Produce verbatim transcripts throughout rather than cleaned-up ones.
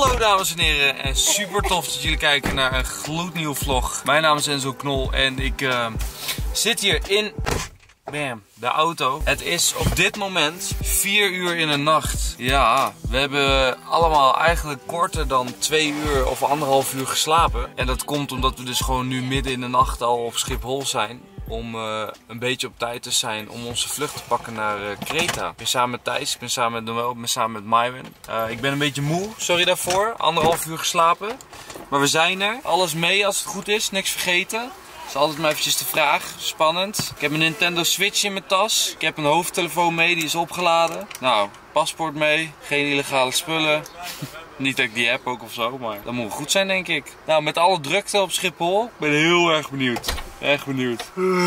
Hallo dames en heren en super tof dat jullie kijken naar een gloednieuwe vlog. Mijn naam is Enzo Knol en ik uh, zit hier in bam, de auto. Het is op dit moment vier uur in de nacht. Ja, we hebben allemaal eigenlijk korter dan twee uur of anderhalf uur geslapen. En dat komt omdat we dus gewoon nu midden in de nacht al op Schiphol zijn. Om uh, een beetje op tijd te zijn om onze vlucht te pakken naar uh, Kreta. Ik ben samen met Thijs, ik ben samen met Noël, ik ben samen met Myron. Uh, ik ben een beetje moe, sorry daarvoor. Anderhalf uur geslapen. Maar we zijn er. Alles mee als het goed is, niks vergeten. Dat is altijd maar eventjes de vraag. Spannend. Ik heb een Nintendo Switch in mijn tas. Ik heb een hoofdtelefoon mee, die is opgeladen. Nou, paspoort mee. Geen illegale spullen. Niet dat ik die heb ook of zo, maar dat moet goed zijn denk ik. Nou, met alle drukte op Schiphol. Ik ben heel erg benieuwd. Echt benieuwd.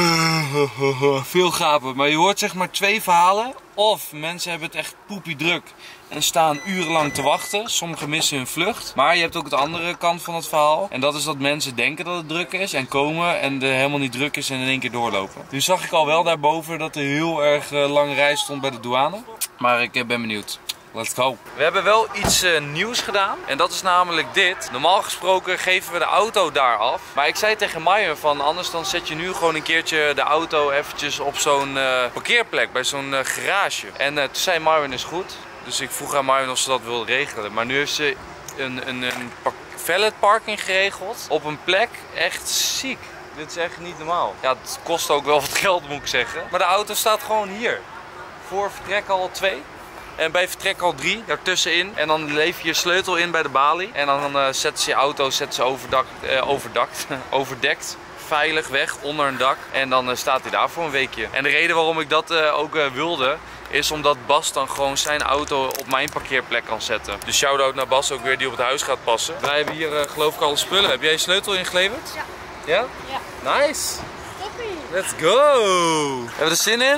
Veel gapen, maar je hoort zeg maar twee verhalen. Of mensen hebben het echt poepie druk en staan urenlang te wachten. Sommigen missen hun vlucht. Maar je hebt ook de andere kant van het verhaal. En dat is dat mensen denken dat het druk is en komen en er helemaal niet druk is en in één keer doorlopen. Nu zag ik al wel daarboven dat er heel erg uh, lange rij stond bij de douane. Maar ik uh, ben benieuwd. Let's go. We hebben wel iets uh, nieuws gedaan. En dat is namelijk dit. Normaal gesproken geven we de auto daar af. Maar ik zei tegen Maya van anders dan zet je nu gewoon een keertje de auto eventjes op zo'n uh, parkeerplek. Bij zo'n uh, garage. En uh, toen zei Myron is goed. Dus ik vroeg aan Myron of ze dat wilde regelen. Maar nu heeft ze een, een, een valet parking geregeld. Op een plek. Echt ziek. Dit is echt niet normaal. Ja, het kost ook wel wat geld moet ik zeggen. Maar de auto staat gewoon hier. Voor vertrek al twee. En bij vertrek al drie, daartussenin. En dan leef je je sleutel in bij de balie. En dan uh, zetten ze je auto zetten ze overdakt, uh, overdakt, overdekt. Veilig weg, onder een dak. En dan uh, staat hij daar voor een weekje. En de reden waarom ik dat uh, ook uh, wilde, is omdat Bas dan gewoon zijn auto op mijn parkeerplek kan zetten. Dus shout-out naar Bas ook weer die op het huis gaat passen. Wij hebben hier uh, geloof ik alle spullen. Heb jij je sleutel ingeleverd? Ja. Ja? Ja. Nice! Toppie! Let's go! Hebben we er zin in?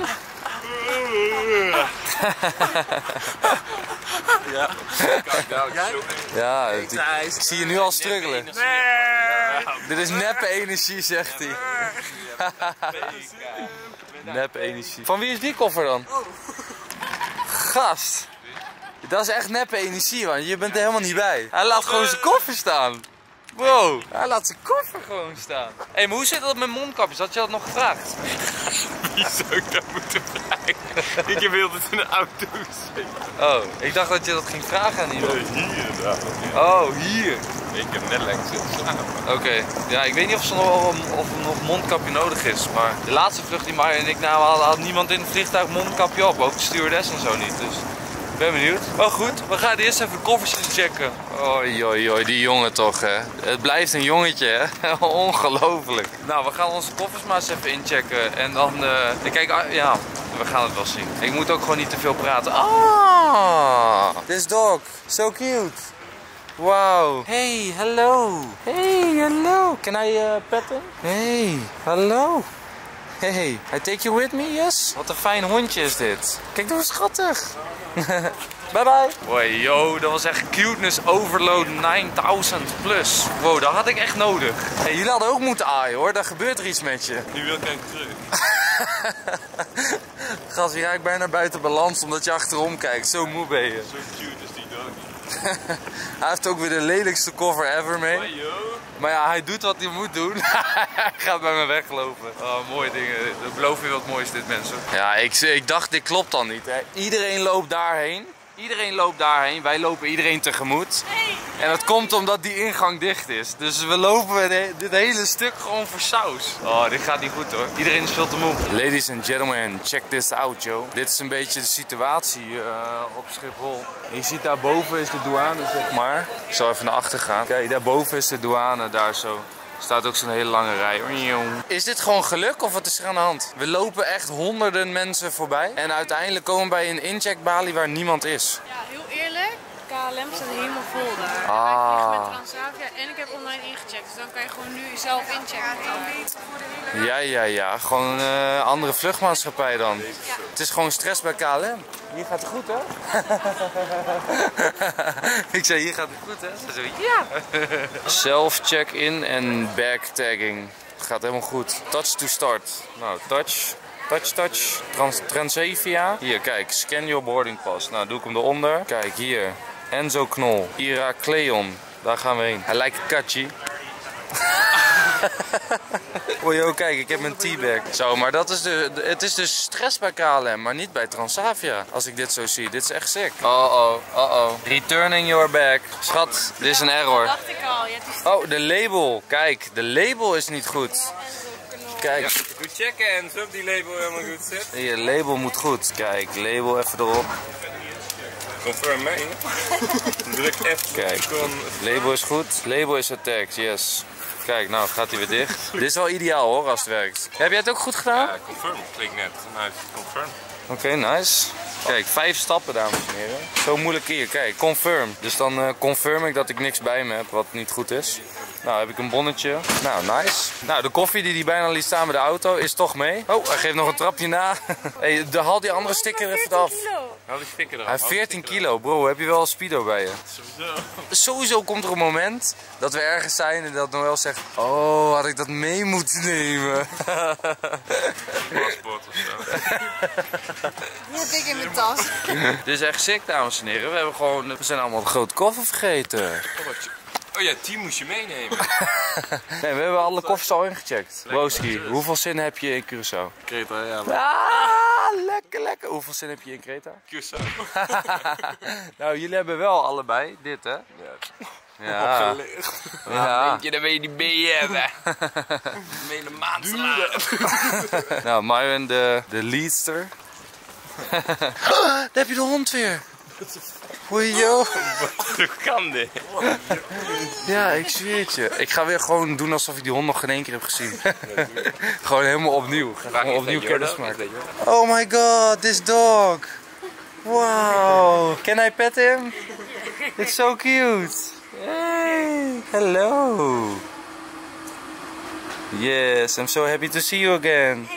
Ja, ja ik, ik zie je nu al struggelen. Nee. Dit is neppe energie, zegt hij. Neppe energie. Van wie is die koffer dan? Gast. Dat is echt neppe energie, man. Je bent er helemaal niet bij. Hij laat gewoon zijn koffer staan. Wow, hij laat zijn koffer gewoon staan. Hé, hey, maar hoe zit dat met mondkapjes? Had je dat nog gevraagd? Wie zou ik dat moeten vragen? Ik heb heel tijd in de auto gezeten. Oh, ik dacht dat je dat ging vragen aan iemand. Hier inderdaad. Oh, hier. Ik heb net lekker zitten slapen. Oké, okay. Ja, ik weet niet of, ze nog, of er nog mondkapje nodig is, maar de laatste vlucht die Maya en ik namen hadden, had niemand in het vliegtuig mondkapje op. Ook de stewardess en zo niet, dus ik ben benieuwd. Maar goed, we gaan eerst even de koffers inchecken. Oi, oi, oi, die jongen toch, hè. Het blijft een jongetje, hè. Ongelooflijk. Nou, we gaan onze koffers maar eens even inchecken en dan, uh, kijk, ja, we gaan het wel zien. Ik moet ook gewoon niet te veel praten. Ah, this dog, so cute. Wow. Hey, hello. Hey, hello. Can I uh, pet him? Hey, hello. Hey, I take you with me, yes? Wat een fijn hondje is dit. Kijk, hoe schattig. Bye bye. Hoi, yo, dat was echt cuteness overload negen plus. Wow, dat had ik echt nodig. Hey, jullie hadden ook moeten aaien hoor, daar gebeurt er iets met je. Nu wil ik even terug. Gast, je raakt bijna buiten balans omdat je achterom kijkt. Zo moe ben je. Zo cute is die dog niet. Hij heeft ook weer de lelijkste koffer ever mee. Hoi, yo. Maar ja, hij doet wat hij moet doen. Hij gaat bij me weglopen. Oh, mooie dingen. Dat beloof je wat moois dit, mensen. Ja, ik, ik dacht, dit klopt dan niet. Hè. Iedereen loopt daarheen. Iedereen loopt daarheen. Wij lopen iedereen tegemoet. En dat komt omdat die ingang dicht is. Dus we lopen dit hele stuk gewoon voor saus. Oh, dit gaat niet goed hoor. Iedereen is veel te moe. Ladies and gentlemen, check this out, joh. Dit is een beetje de situatie uh, op Schiphol. Je ziet daarboven is de douane, zeg maar. Ik zal even naar achter gaan. Kijk, daarboven is de douane, daar zo. Er staat ook zo'n hele lange rij. Is dit gewoon geluk of wat is er aan de hand? We lopen echt honderden mensen voorbij. En uiteindelijk komen we bij een incheckbalie waar niemand is. Ja, heel eerlijk. K L M staat helemaal vol daar. Ah. Ik vlieg met Transavia en ik heb online ingecheckt. Dus dan kan je gewoon nu zelf inchecken. Ja, ja, ja. Gewoon een uh, andere vluchtmaatschappij dan. Ja. Het is gewoon stress bij K L M. Hier gaat het goed, hè? Ik zei, hier gaat het goed, hè? Ze zei, ja! Self-check-in en bag-tagging. Het gaat helemaal goed. Touch to start. Nou, touch. Touch, touch. Trans Transavia. Hier, kijk. Scan your boarding pass. Nou, doe ik hem eronder. Kijk, hier. Enzo Knol. Irakleon. Daar gaan we heen. Hij lijkt Kachi. Oh joh, kijk, ik heb mijn teabag. Zo, maar dat is de, de, het is dus stress bij K L M, maar niet bij Transavia. Als ik dit zo zie, dit is echt sick. Oh oh, oh oh. Returning your bag. Schat, dit is een error. Dat dacht ik al. Je hebt die Oh, de label. Kijk, de label is niet goed. Kijk. Ja, goed checken en zo op die label helemaal goed zit. Je label moet goed. Kijk, label even erop. Confirm mij. Druk F. Kijk, label is goed. Label is attacked, yes. Kijk, nou gaat hij weer dicht. Dit is wel ideaal hoor, als het werkt. Heb jij het ook goed gedaan? Ja, confirm. Klik net. Nou, confirm. Oké, okay, nice. Kijk, vijf stappen dames en heren. Zo moeilijk hier, kijk, confirm. Dus dan uh, confirm ik dat ik niks bij me heb wat niet goed is. Nou, heb ik een bonnetje. Nou, nice. Nou, de koffie die hij bijna liet staan bij de auto is toch mee. Oh, hij geeft nog een trapje na. Hey, de, haal die andere sticker even af. Haal die sticker eraf. Hij heeft veertien kilo, bro. Heb je wel een speedo bij je? Sowieso. Sowieso komt er een moment dat we ergens zijn en dat Noël zegt: oh, had ik dat mee moeten nemen? Paspoort of zo. Die heb ik in mijn tas. Dit is echt sick, dames en heren. We, hebben gewoon, we zijn allemaal een grote koffer vergeten. Oh ja, die moest je meenemen. Nee, we hebben alle koffers al ingecheckt. Broski, hoeveel zin heb je in Curaçao? Kreta, ja. Ah, lekker, lekker. Hoeveel zin heb je in Kreta? Curaçao. Nou, jullie hebben wel allebei dit, hè? Ja. Ja. Ja. Denk je, dan wil je die B hebben. Een hele maand salaris. Nou, Myron, de, de leadster. Daar heb je de hond weer. Hoi joh. Hoe kan dit? Ja, ik zweer het je. Ik ga weer gewoon doen alsof ik die hond nog geen één keer heb gezien. Gewoon helemaal opnieuw. Gewoon opnieuw kennis maken. Oh my god, this dog. Wow. Can I pet him? It's so cute. Hey, hello. Yes, I'm so happy to see you again.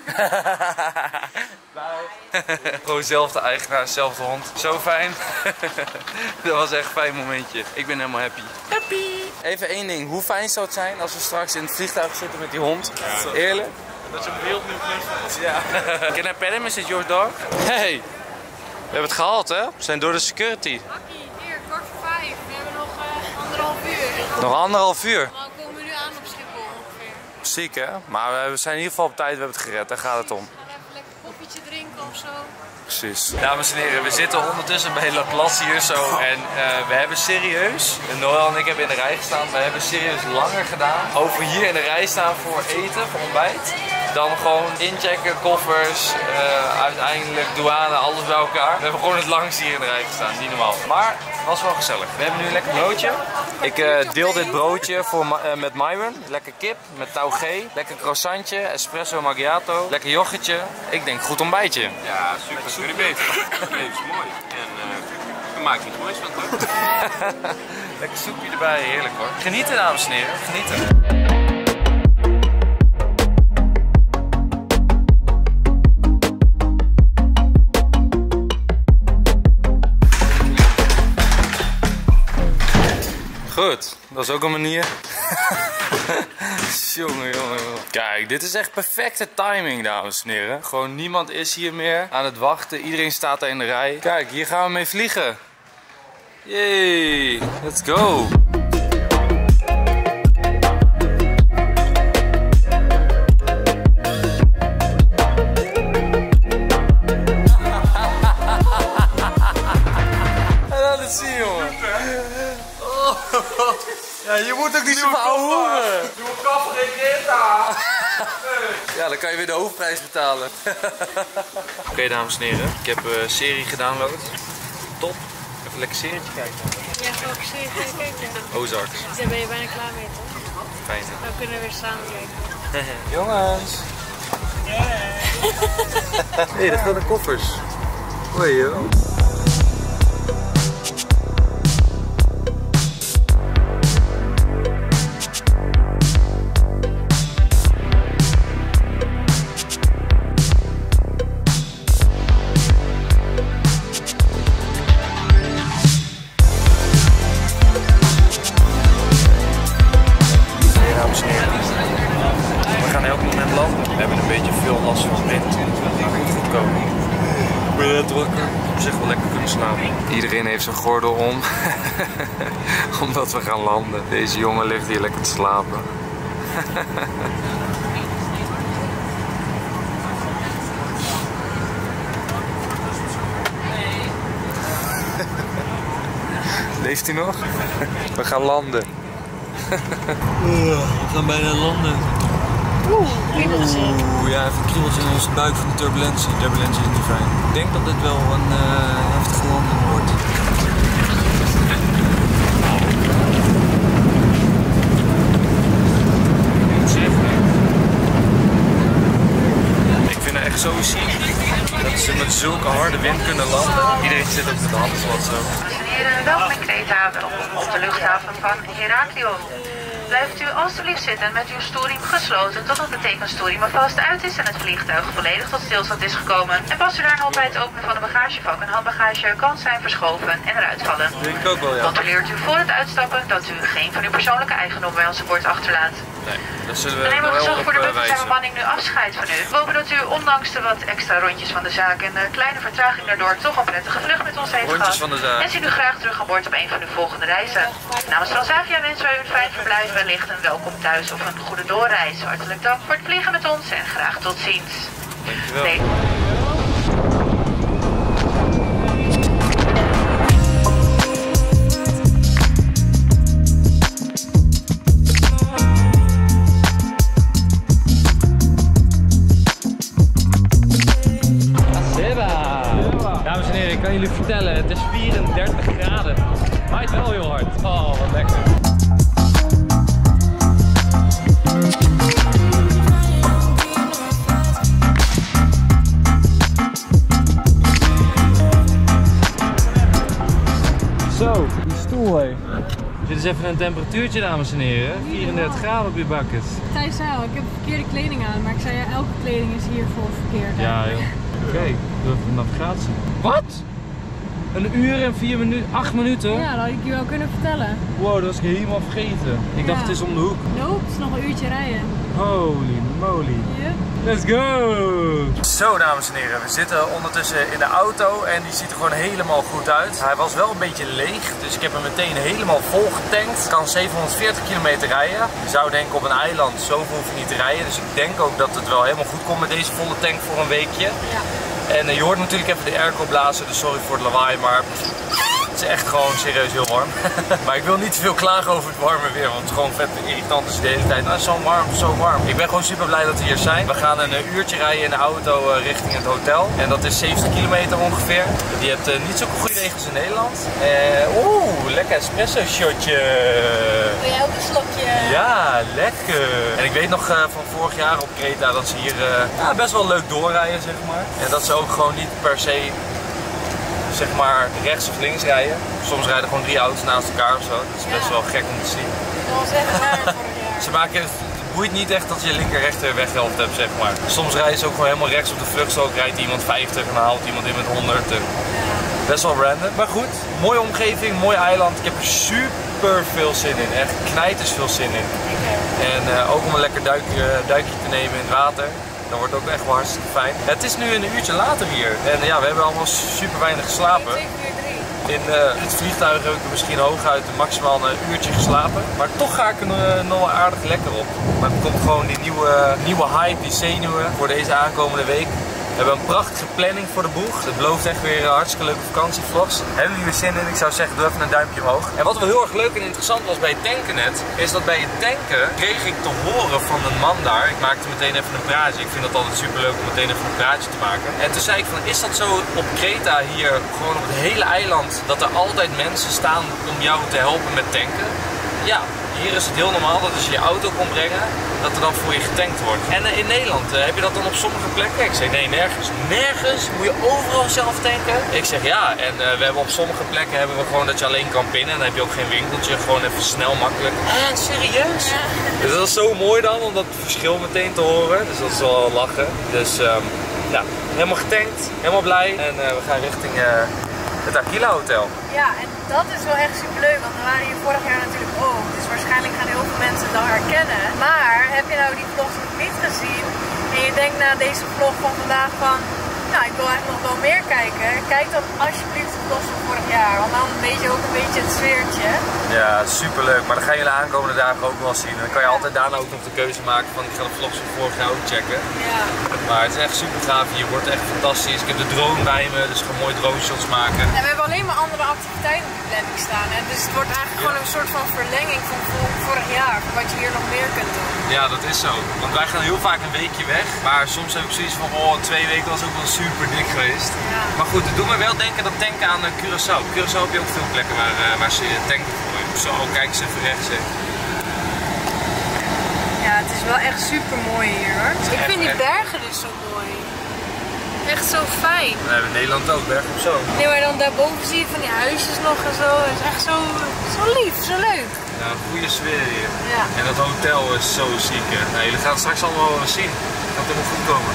Bye. Gewoon zelf de eigenaar, zelfde hond. Zo fijn. Dat was echt een fijn momentje. Ik ben helemaal happy. Happy. Even één ding. Hoe fijn zou het zijn als we straks in het vliegtuig zitten met die hond? Ja. Eerlijk? Dat is een beeld nu vliegt. Ja. Can I pet him? Is it your dog? Hey. We hebben het gehaald, hè? We zijn door de security. Hakkie, hier, kwart voor vijf. We hebben nog uh, anderhalf uur. Nog anderhalf uur. Dan komen we nu aan op Schiphol ongeveer. Ziek, hè? Maar we zijn in ieder geval op tijd. We hebben het gered. Daar gaat het om. We gaan even lekker een koffietje drinken of zo. Precies. Dames en heren, we zitten ondertussen bij Laplace hier zo. En uh, we hebben serieus, Noël en ik hebben in de rij gestaan. We hebben serieus langer gedaan over hier in de rij staan voor eten, voor ontbijt. Dan gewoon inchecken, koffers, uh, uiteindelijk douane, alles bij elkaar. We hebben gewoon het langst hier in de rij gestaan, niet normaal. Maar het was wel gezellig. We hebben nu een lekker broodje. Ik uh, deel dit broodje voor, uh, met Myron. Lekker kip met taugé. Lekker croissantje, espresso macchiato. Lekker yoghurtje. Ik denk goed ontbijtje. Ja, super. Dat kun je beter. Het leven is mooi. En uh, we maken iets moois van het ook. Lekker soepje erbij, heerlijk hoor. Genieten dames en heren, genieten. Goed, dat is ook een manier. Jongen, jongen, jongen. Kijk, dit is echt perfecte timing, dames en heren. Gewoon niemand is hier meer aan het wachten. Iedereen staat daar in de rij. Kijk, hier gaan we mee vliegen. Yay, let's go. Laat het zien, jongen. Ja, je moet ook niet zo verhoeren. Doe een kaffe Greta. Ja, dan kan je weer de hoofdprijs betalen. Oké, okay, dames en heren. Ik heb een uh, serie gedownload. Top. Even een lekker serietje kijken. Ja, welke serie ga je kijken? Ozarks. Dus daar ben je bijna klaar mee, toch? Fijn, hè? Dan kunnen we weer samen kijken. Jongens. Hé, hey, dat gaan de koffers. Hoi, joh. We gaan elk moment landen. We hebben een beetje veel last van wind. Maar goed, goed komen. Ik ben net wakker. Op zich wel heeft zijn gordel om. Omdat we gaan landen. Deze jongen ligt hier lekker te slapen. Leeft hij nog? We gaan landen. We gaan bijna landen. Oeh, ja, even een kriebeltje in onze buik van de turbulentie. Turbulentie is niet fijn. Ik denk dat dit wel een uh, heftige landing wordt. Ik vind het echt zo ziek dat ze met zulke harde wind kunnen landen. Iedereen zit ook met de handen wat zo. Dames en heren, welkom in Kreta, welkom op de luchthaven van Heraklion. Blijft u alstublieft zitten met uw storing gesloten totdat de tekenstoring vast uit is en het vliegtuig volledig tot stilstand is gekomen. En past u daarna op bij het openen van de bagagevak. Een handbagage kan zijn verschoven en eruit vallen. Denk ik ook wel, ja. Controleert u voor het uitstappen dat u geen van uw persoonlijke eigendommen bij onze boord achterlaat. Nee, dat zullen we Dan nemen we wel gezorgd op voor de uh, bemanning wijzen. bemanning nu afscheid van u. We hopen dat u ondanks de wat extra rondjes van de zaak en de kleine vertraging daardoor toch een prettige vlucht met ons heeft Rondjes gehad. van de zaak. En zien u graag terug aan boord op een van uw volgende reizen. Namens Transavia wensen wij u een fijn verblijf, wellicht een welkom thuis of een goede doorreis. Hartelijk dank voor het vliegen met ons en graag tot ziens. Dankjewel. Nee. Dames en heren, ik kan jullie vertellen, het is vierendertig graden. Waait wel heel hard. Oh, wat lekker. Zo, die stoel hé. Dit is even een temperatuurtje, dames en heren. vierendertig graden op je bucket. Thijs zei al, ik heb verkeerde kleding aan, maar ik zei ja, elke kleding is hiervoor verkeerd. Ja, joh. Oké, okay, doe even de navigatie. Wat? Een uur en vier minuten, acht minuten? Ja, dat had ik je wel kunnen vertellen. Wow, dat was ik helemaal vergeten. Ik Ja. dacht het is om de hoek. Nope, het is nog een uurtje rijden. Holy moly. Yep. Let's go! Zo, dames en heren, we zitten ondertussen in de auto en die ziet er gewoon helemaal goed uit. Hij was wel een beetje leeg, dus ik heb hem meteen helemaal vol getankt. Kan zevenhonderdveertig kilometer rijden. Je zou denken op een eiland, zoveel hoef je niet te rijden. Dus ik denk ook dat het wel helemaal goed komt met deze volle tank voor een weekje. Ja. En uh, je hoort natuurlijk even de airco blazen, dus sorry voor het lawaai, maar het is echt gewoon serieus heel warm. Maar ik wil niet te veel klagen over het warme weer, want het is gewoon vet irritant dus de hele tijd. Nou, zo warm, zo warm. Ik ben gewoon super blij dat we hier zijn. We gaan een uh, uurtje rijden in de auto uh, richting het hotel. En dat is zeventig kilometer ongeveer. Die hebt uh, niet zulke goede regels in Nederland. Uh, Oeh, lekker espresso shotje. Wil jij ook een slokje? Ja, lekker. En ik weet nog uh, van vorig jaar op Kreta dat ze hier uh, ja, best wel leuk doorrijden, zeg maar. En dat ze ook gewoon niet per se, zeg maar, rechts of links rijden. Soms rijden gewoon drie auto's naast elkaar of zo. Dat is best wel gek om te zien. Dat was echt raar vorig jaar. Ze maken het, het boeit niet echt dat je linker-rechter weghelft hebt, zeg maar. Soms rijden ze ook gewoon helemaal rechts op de vluchtstrook, rijdt iemand vijftig en dan haalt iemand in met honderd. Best wel random. Maar goed, mooie omgeving, mooi eiland. Ik heb er super veel zin in. Echt knijters veel zin in. En uh, ook om een lekker duik, uh, duikje te nemen in het water. Dat wordt ook echt wel hartstikke fijn. Het is nu een uurtje later hier. En uh, ja, we hebben allemaal super weinig geslapen. In uh, het vliegtuig heb ik er misschien hooguit maximaal een uurtje geslapen. Maar toch ga ik er uh, nog wel aardig lekker op. Maar er komt gewoon die nieuwe, nieuwe hype, die zenuwen voor deze aankomende week. We hebben een prachtige planning voor de boeg. Het belooft echt weer hartstikke leuke vakantievlogs. Hebben jullie er zin in? Ik zou zeggen, doe even een duimpje omhoog. En wat wel heel erg leuk en interessant was bij het tanken net, is dat bij het tanken kreeg ik te horen van een man daar. Ik maakte meteen even een praatje. Ik vind dat altijd super leuk om meteen even een praatje te maken. En toen zei ik van, is dat zo op Kreta hier, gewoon op het hele eiland, dat er altijd mensen staan om jou te helpen met tanken? Ja. Hier is het heel normaal dat als je je auto komt brengen, dat er dan voor je getankt wordt. En uh, in Nederland, uh, heb je dat dan op sommige plekken? Ik zeg nee, nergens. Nergens? Moet je overal zelf tanken? Ik zeg ja, en uh, we hebben op sommige plekken hebben we gewoon dat je alleen kan pinnen. En dan heb je ook geen winkeltje, gewoon even snel, makkelijk. Ah, serieus? Ja. Dus dat is zo mooi dan, om dat verschil meteen te horen. Dus dat is wel lachen. Dus um, ja, helemaal getankt, helemaal blij. En uh, we gaan richting uh, het Aquila Hotel. Ja, en dat is wel echt super leuk, want we waren hier vorig jaar natuurlijk ook. Dus waarschijnlijk gaan heel veel mensen het dan herkennen. Maar heb je nou die vlog nog niet gezien en je denkt na deze vlog van vandaag van, nou ik wil eigenlijk nog wel meer kijken. Kijk dan alsjeblieft vlogs van vorig jaar. Want dan weet je ook een beetje het sfeertje. Ja, super leuk. Maar dan gaan jullie aankomende dagen ook wel zien. Dan kan je altijd daarna ook nog de keuze maken van ik ga de vlogs van vorig jaar ook checken. Ja. Maar het is echt super gaaf. Hier wordt echt fantastisch. Ik heb de drone bij me, dus ik ga mooi drone shots maken. En we hebben alleen maar andere activiteiten op de planning staan. Hè? Dus het wordt eigenlijk ja. gewoon een soort van verlenging van vorig jaar. Van wat je hier nog meer kunt doen. Ja, dat is zo. Want wij gaan heel vaak een weekje weg. Maar soms heb ik zoiets van, oh, twee weken was ook wel super dik geweest. Ja. Maar goed, het doet me wel denken dat tanken aan uh, Curaçao. Curaçao heb je ook veel plekken waar, uh, waar ze tanken voor je. Zo, kijk eens even rechts. Hè. Ja, het is wel echt super mooi hier hoor. Ik echt, vind die echt... bergen dus zo mooi. Echt zo fijn. We hebben in Nederland ook, berg op zo. Nee, maar dan daarboven zie je van die huisjes nog en zo. Het is echt zo, zo lief, zo leuk. Ja, een goede sfeer hier. Ja. En dat hotel is zo ziek. Hè. Nou, jullie gaan het straks allemaal wel eens zien. Het gaat helemaal goed komen.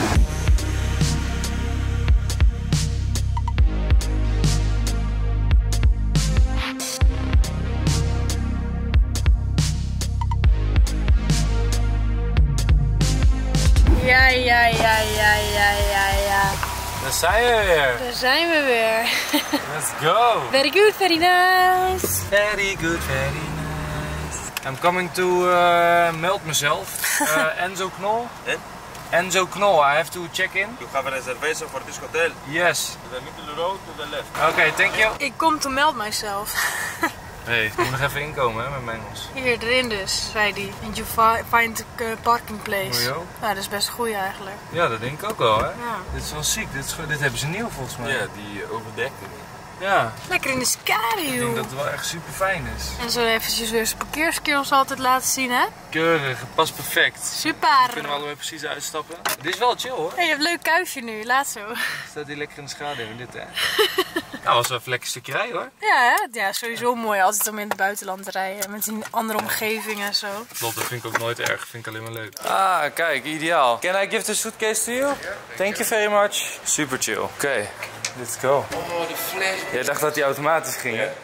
Ja, ja, ja, ja, ja, ja, ja. Daar zijn we weer. Daar zijn we weer. Let's go. Very good, very nice. Very good, very nice. I'm coming to uh, meld mezelf. Uh, Enzo Knol. En? Enzo Knol, I have to check in. You have a reservation for this hotel? Yes. To the middle road to the left. Oké, okay, thank you. Ik kom to meld myself. Hey, ik moet nog even inkomen hè, met mijn Engels. Hier erin dus, zei die. And you fi find a parking place. Oh, ja, dat is best goed eigenlijk. Ja, dat denk ik ook wel hè. Ja. Dit is wel ziek, dit, is, dit hebben ze nieuw volgens mij. Ja, die uh, overdekte. Ja. Lekker in de sky, Ik denk dat het wel echt super fijn is. En zo eventjes weer zijn parkeerskills altijd laten zien hè. Keurig, het past perfect. Super. Kunnen we allebei precies uitstappen. Dit is wel chill hoor. Hey, je hebt een leuk kuifje nu, laat zo. Staat hier lekker in de schaduw in dit hè. Nou, was wel even lekker stukje rijden hoor. Ja, hè? Ja, sowieso mooi altijd om in het buitenland te rijden. Met een andere omgeving en zo. Klopt, dat vind ik ook nooit erg. Vind ik alleen maar leuk. Ah, kijk, ideaal. Can I give the suitcase to you? Thank you very much. Super chill. Oké, okay, let's go. Oh, die flash. Jij dacht dat die automatisch ging, hè?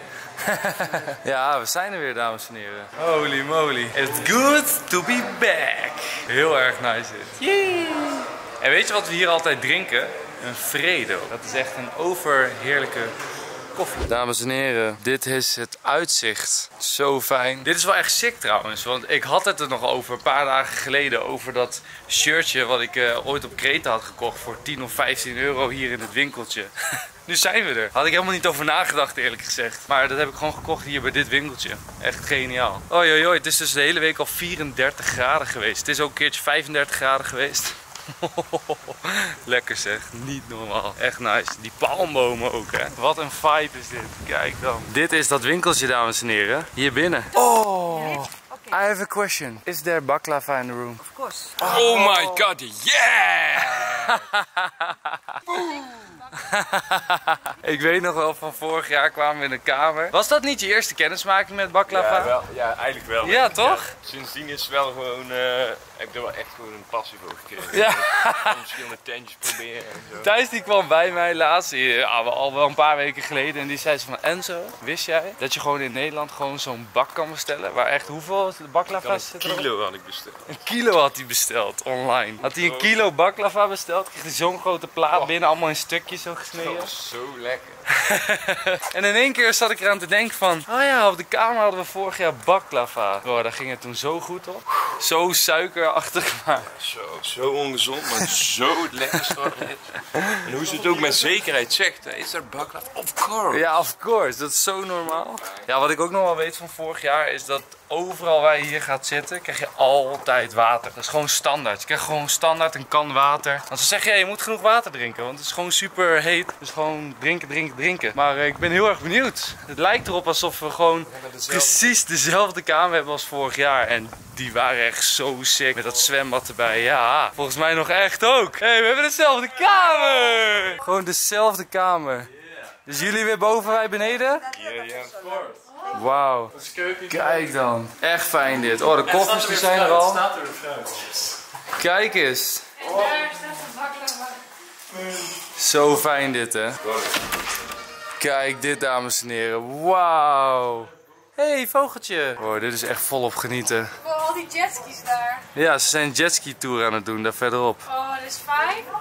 Ja, we zijn er weer, dames en heren. Holy moly. It's good to be back. Heel erg nice dit. Yay. En weet je wat we hier altijd drinken? Een Fredo. Dat is echt een overheerlijke koffie. Dames en heren, dit is het uitzicht. Zo fijn. Dit is wel echt sick trouwens, want ik had het er nog over een paar dagen geleden over dat shirtje wat ik uh, ooit op Kreta had gekocht voor tien of vijftien euro hier in het winkeltje. Nu zijn we er. Had ik helemaal niet over nagedacht eerlijk gezegd. Maar dat heb ik gewoon gekocht hier bij dit winkeltje. Echt geniaal. Oi, oi, oi. Het is dus de hele week al vierendertig graden geweest. Het is ook een keertje vijfendertig graden geweest. Lekker zeg, niet normaal. Echt nice. Die palmbomen ook hè. Wat een vibe is dit. Kijk dan. Dit is dat winkeltje dames en heren. Hier binnen. Oh, I have a question. Is there baklava in the room? Of course. Oh my god, yeah! Ik weet nog wel van vorig jaar kwamen we in de kamer. Was dat niet je eerste kennismaking met baklava? Ja, wel, ja eigenlijk wel. Ja, toch? Ja, sindsdien is het wel gewoon, uh, heb ik er wel echt gewoon een passie voor gekregen. Ja. Om verschillende tentjes proberen en zo. Thijs die kwam bij mij laatst, ja, al wel een paar weken geleden. En die zei ze van, Enzo, wist jij dat je gewoon in Nederland gewoon zo'n bak kan bestellen? Waar echt hoeveel baklava's zitten? Een kilo had ik besteld. Een kilo had hij besteld, online. Had hij een kilo baklava besteld, kreeg hij zo'n grote plaat oh. binnen, allemaal in stukjes zo gesneden. Dat was zo lekker. En in één keer zat ik eraan te denken van, oh ja, op de kamer hadden we vorig jaar baklava. Oh, daar ging het toen zo goed op. Zo suikerachtig, maar... Zo, zo ongezond, maar zo het lekkerste wat er is. En hoe ze het ook met zekerheid zegt, is er baklava? Of course. Ja, of course. Dat is zo normaal. Ja, wat ik ook nog wel weet van vorig jaar is dat overal waar je hier gaat zitten, krijg je altijd water. Dat is gewoon standaard. Je krijgt gewoon standaard een kan water. Want ze zeggen, ja, je moet genoeg water drinken, want het is gewoon super heet. Dus gewoon drinken, drinken, drinken. Maar uh, ik ben heel erg benieuwd. Het lijkt erop alsof we gewoon precies dezelfde kamer hebben als vorig jaar. En die waren echt zo sick. Met dat zwembad erbij. Ja, volgens mij nog echt ook. Hé, hey, we hebben dezelfde kamer! Gewoon dezelfde kamer. Dus jullie weer boven, wij beneden? Ja, ja, of course. Wauw. Kijk dan. Echt fijn dit. Oh, de koffies die zijn er al. Kijk eens. En daar staat een baklava. Zo fijn dit hè. Kijk dit dames en heren. Wauw. Hé, hey, vogeltje. Oh, dit is echt volop genieten. Oh, al die jetskis daar. Ja, ze zijn een jetski tour aan het doen, daar verderop. Oh, dat is fijn.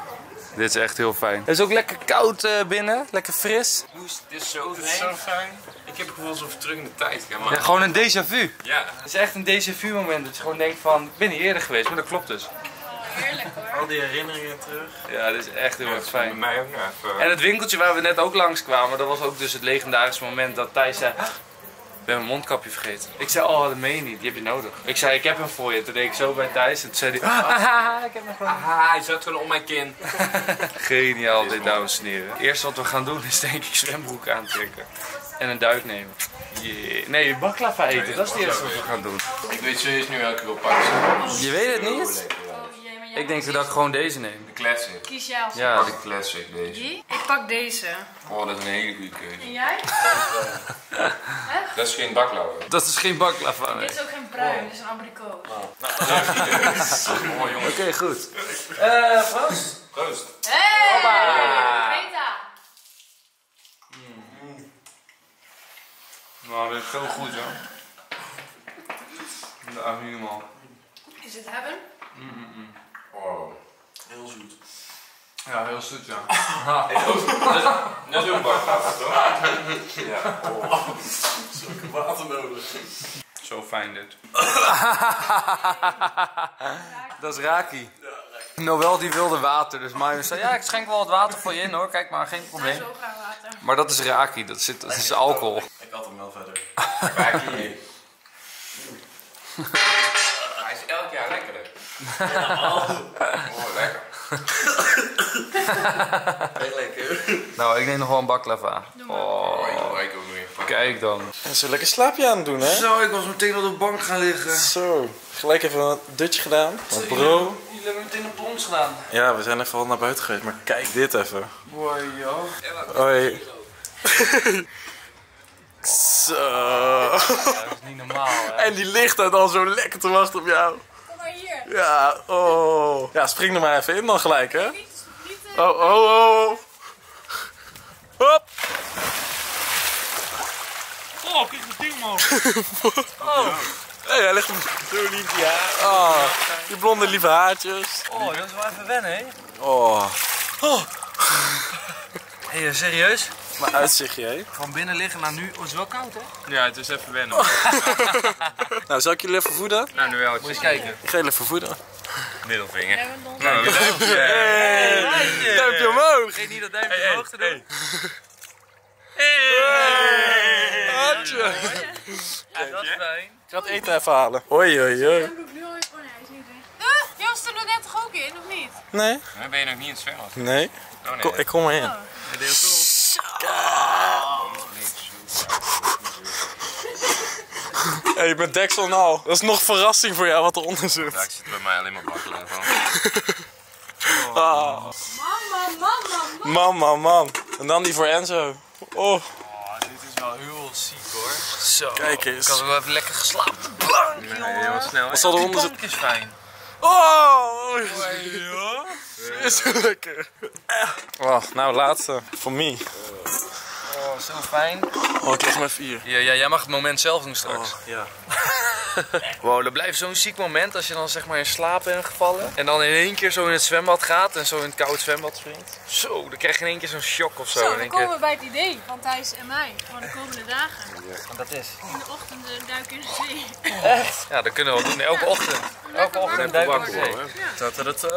Dit is echt heel fijn. Het is ook lekker koud uh, binnen, lekker fris. Dit is zo, dit is zo fijn. Ik heb het gevoel alsof ik terug in de tijd ga. Maar... Ja, gewoon een déjà vu. Ja. Het is echt een déjà vu moment. Dat je gewoon denkt van, ik ben hier eerder geweest, maar dat klopt dus. Heerlijk hoor. Al die herinneringen terug. Ja, dit is echt heel erg fijn. Mij ook nog even. En het winkeltje waar we net ook langs kwamen, dat was ook dus het legendarische moment dat Thijs zei... Ik ben mijn mondkapje vergeten. Ik zei, oh dat meen je niet, die heb je nodig. Ik zei, ik heb hem voor je. Toen deed ik zo bij Thijs en toen zei hij, ah, ik heb hem gewoon. Ah, hij zat gewoon om mijn kin. Geniaal dit, dames en heren. Het eerste wat we gaan doen is denk ik zwembroek aantrekken. En een duik nemen. Yeah. Nee, baklava eten, dat is het eerste wat we gaan doen. Ik weet serieus nu welke ik wil pakken. Je weet het niet? Ik denk dat ik gewoon deze neem. De classic. Kies jij als Ja, De classic deze. die? Ik pak deze. Oh, dat is een hele goede keuze. En jij? Dat is geen baklava. dat is geen baklava. Nee. Dit is ook geen bruin, dit is een abrikoos. Mooi jongens. Oké, okay, goed. Eh, Frans? Proost. Hey! Hoppa! Greta! Nou, dit is zo goed hoor. Dat is niet normaal. Is het hebben? Oh, heel zoet. Ja, heel zoet ja. Net zo'n baklava toch? Ja. Oh. Zulke water nodig. Zo fijn dit. Dat is Raki. Noël die wilde water, dus Marius zei, ja ik schenk wel wat water voor je in hoor, kijk maar, geen probleem. Zo graag water. Maar dat is Raki, dat, zit, dat is alcohol. Ik had hem wel verder. Raki. Hij is elk jaar lekkerder. Oh, lekker. Heel lekker. Nou, ik neem nog wel een baklava. Oh, Ik ook nog even. kijk dan. En zo lekker slaapje aan het doen, hè? Zo, ik was meteen op de bank gaan liggen. Zo, gelijk even een dutje gedaan. Wat bro. Jullie hebben meteen op ons gedaan. Ja, we zijn even al naar buiten geweest, maar kijk dit even. Boy, joh. Hoi. Zo. Dat is niet normaal, hè. En die ligt daar dan zo lekker te wachten op jou. Kom maar hier. Ja, oh. Ja, spring er maar even in dan gelijk, hè? Niet, niet uh, Oh, oh, oh. Hop. Oh, kijk mijn ding, man. Oh. Hey, hij ligt hem zo lief, ja. Oh, die blonde lieve haartjes. Oh, dat is wel even wennen, hè. Oh. Oh. Hé, hey, serieus? Maar uitzichtje, hè? Van binnen liggen naar nu, oh, het is wel koud, hè? Ja, het is even wennen. Nou, zal ik jullie even voeden? Nou, nu wel. Moet je eens kijken. Ik ga jullie even voeden. Middelvinger. hebben we nog. Nou, een duimpje. Hey, duimpje omhoog. Vergeet niet dat duimpje omhoog te doen. Hartje. Ja, dat is fijn. Ik ga het eten even halen. Hoi, hoi, hoi. Ik doe nu al even. Oh nee, hij is niet weg. Uh, Joost er net toch ook in, of niet? Nee? Dan ben je nog niet in het zwembad. Nee. Oh nee. Kom, ik kom maar in. Hé, hey, met deksel en al. Dat is nog verrassing voor jou wat eronder zit. Ja, ik zit bij mij alleen maar baklava. Ah. Mama, mama, mama. Man, man, man. En dan die voor Enzo. Oh, Oh, dit is wel heel ziek, hoor. Zo. kijk eens. Ik had wel even lekker geslapen. Nee, heel snel. Wat zal Die eronder bank zitten? is fijn. Oh, is zo lekker. Oh, nou, laatste. Voor me. Oh, zo fijn. Oh, ik krijg maar vier. Ja, ja, jij mag het moment zelf doen straks. Oh, ja. Wow, dat blijft zo'n ziek moment als je dan zeg maar in slaap bent gevallen. En dan in één keer zo in het zwembad gaat en zo in het koud zwembad springt. Zo, dan krijg je in één keer zo'n shock of zo. Zo, in dan één komen keer... we bij het idee van Thijs en mij. Voor de komende dagen. Want dat is. In de ochtend eh, duiken in de zee. Echt? Ja, dat kunnen we wel doen. Elke ochtend. Elke ochtend duiken we in de zee. Dat we het...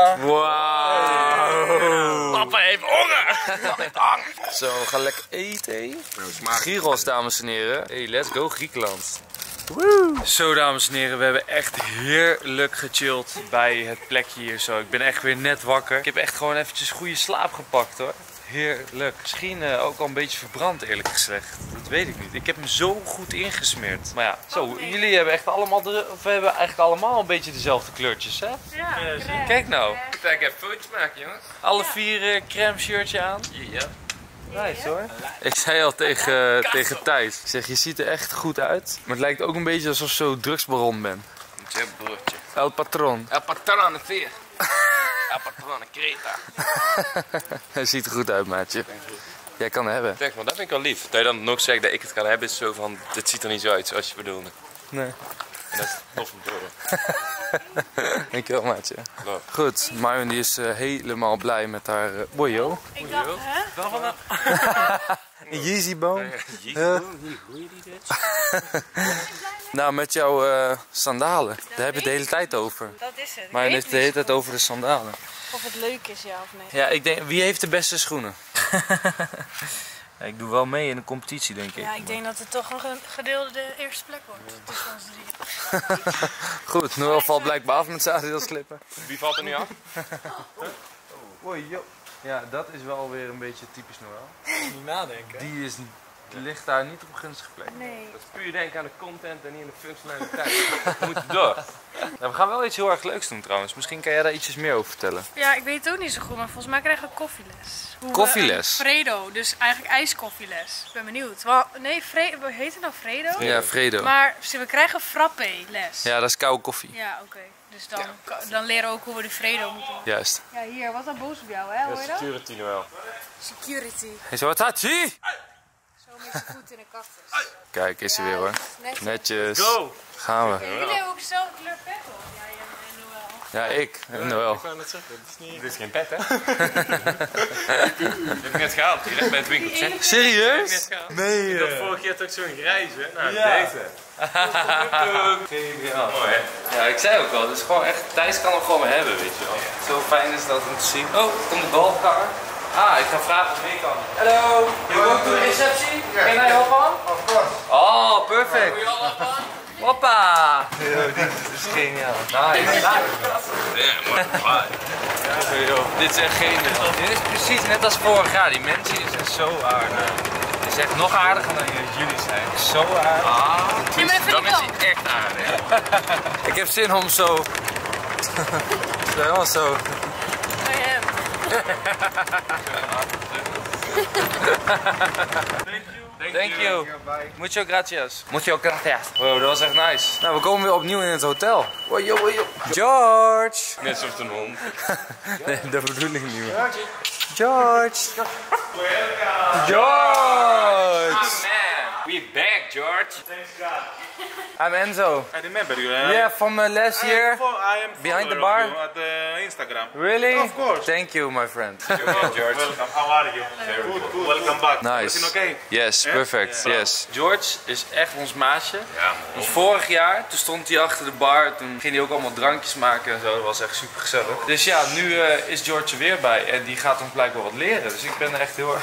Wauw. Papa heeft honger. Zo, we gaan lekker eten. Gyros, dames en heren. Hey, let's go Griekenland. Woe. Zo, dames en heren, we hebben echt heerlijk gechilled bij het plekje hier zo. Ik ben echt weer net wakker. Ik heb echt gewoon eventjes goede slaap gepakt, hoor. Heerlijk. Misschien uh, ook al een beetje verbrand, eerlijk gezegd. Dat weet ik niet. Ik heb hem zo goed ingesmeerd. Maar ja, zo, jullie hebben echt allemaal, de, of we hebben eigenlijk allemaal een beetje dezelfde kleurtjes, hè? Ja, crème. Kijk nou. Ik ga even foto's maken, jongens. Alle vier uh, crème shirtje aan. Ja. Nice hoor. Ik zei al tegen, uh, tegen Thijs. Ik zeg, je ziet er echt goed uit. Maar het lijkt ook een beetje alsof je zo drugsbaron bent. Een broodje. El Patron. El Patrone vier. El Patrone Creta. Hij ziet er goed uit, maatje. Jij kan het hebben. Kijk, maar dat vind ik wel lief. Dat je dan nog zegt dat ik het kan hebben, is zo van, dit ziet er niet zo uit zoals je bedoelde. Nee. En dat is tof om te horen. Dankjewel, maatje. Leuk. Goed, Marvin die is uh, helemaal blij met haar uh, boyo. Ik dacht, hè? Wel van een... Een Yeezy boom. Jezus, hoe groeien die dit? Nou, met jouw uh, sandalen. Daar heb je het de hele tijd over. Dat is het. Maar je heeft het de hele tijd over de sandalen. Of het leuk is, ja of nee. Ja, ik denk, wie heeft de beste schoenen? Ja, ik doe wel mee in de competitie, denk ik. Ja, ik denk dat het toch een gedeelde de eerste plek wordt tussen ons drie. Goed, Noël valt blijkbaar af met zijn Adidas slippen. Wie valt er nu af? Oei, joh. Ja, dat is wel weer een beetje typisch Noël. Niet nadenken. Die, is, die ligt daar niet op een gunstige plek. Nee. Dat is puur denken aan de content en niet aan de functionaliteit. We moeten door. Nou, we gaan wel iets heel erg leuks doen trouwens. Misschien kan jij daar ietsjes meer over vertellen. Ja, ik weet het ook niet zo goed, maar volgens mij krijgen we koffieles. Hoe we- Koffieles? een Fredo, dus eigenlijk ijskoffiles. Ik ben benieuwd. Wel, nee, Fre hoe heet het nou Fredo? Ja, Fredo. Maar we krijgen frappé les. Ja, dat is koude koffie. Ja, oké. Dus dan, dan leren we ook hoe we de Fredo moeten doen. Juist. Ja, hier, wat dan boos op jou, hè? Hoor je dat? Security Noël. Security. Hey, zo, Tachi! Zo met je voet in een cactus. Kijk, is hij weer hoor. Netjes. Netjes. Go! Gaan we. Jullie hebben ook dezelfde kleur pet op. Ja, en Noël. Ja, ik en Noël. Dit is geen pet, hè? Je hebt net gehaald, direct bij het winkeltje. Serieus? Nee. Ik had vorig jaar toch zo'n grijze. Nou, Ja. deze. Geniaal. Mooi, hè? Ja, ik zei ook al, het is gewoon echt, Thijs kan hem gewoon hebben, weet je wel. Zo fijn is dat om te zien. Oh, komt de balkar. Ah, ik ga vragen of ik kan. Hallo, you go to the receptie? Can I help on? Of course. Oh, perfect. Hoppa! Dit is geniaal. Nice. Ja, mooi. Dit is echt geniaal. Dit is precies net als vorig jaar. Die mensen hier zijn zo aardig. Het is echt nog aardiger dan jullie zijn. Zo aardig. Ah, Nee, maar dat vind dan ik is wel. hij echt aardig. Ik heb zin om zo... Zo, zo. Bij hem. Thank you. Mucho gracias. Mucho gracias. Wow, dat was echt nice. Nou, we komen weer opnieuw in het hotel. Wow, yo, yo. George. Net zoals een hond. Nee, dat bedoel ik niet meer. George. George. Man, we back, George. I'm Enzo. I remember you. Uh, Yeah, from uh, last I year. am, fo- I am Behind the follower bar? of you at uh, Instagram. Really? Of course. Thank you, my friend. George. Welcome. How are you? Good, good. Welcome back. Nice. Everything okay? Yes, perfect. Yes. George is echt ons maatje. Ja, Dus vorig jaar, toen stond hij achter de bar. Toen ging hij ook allemaal drankjes maken en zo. Dat was echt super gezellig. Dus ja, nu uh, is George er weer bij. En die gaat ons blijkbaar wat leren. Dus ik ben er echt heel erg...